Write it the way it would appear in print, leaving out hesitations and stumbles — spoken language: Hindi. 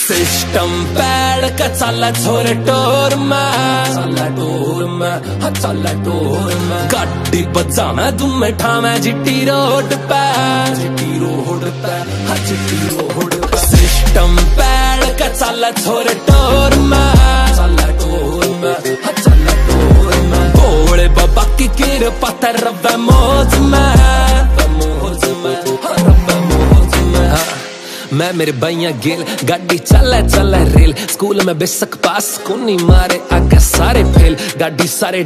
सिस्टम पैड का चला छोरे टोर में, चला टोर में, हाँ चला टोर में। गाड़ी बजाना तुम बैठा मैं जिट्टी रोड पे, जिट्टी रोड पे, हाँ जिट्टी रोड पे। सिस्टम पैड का चला छोरे टोर में, चला टोर में, हाँ चला टोर में। भोले बाबा की कृपा रब्बे मौज में, मौज में, हाँ रब्बे मौज में। मैं मेरे भैया गिल गाड़ी चला चला रेल, स्कूल में बेशक पास को नहीं मारे आगे सारे फेल, गाड़ी सारे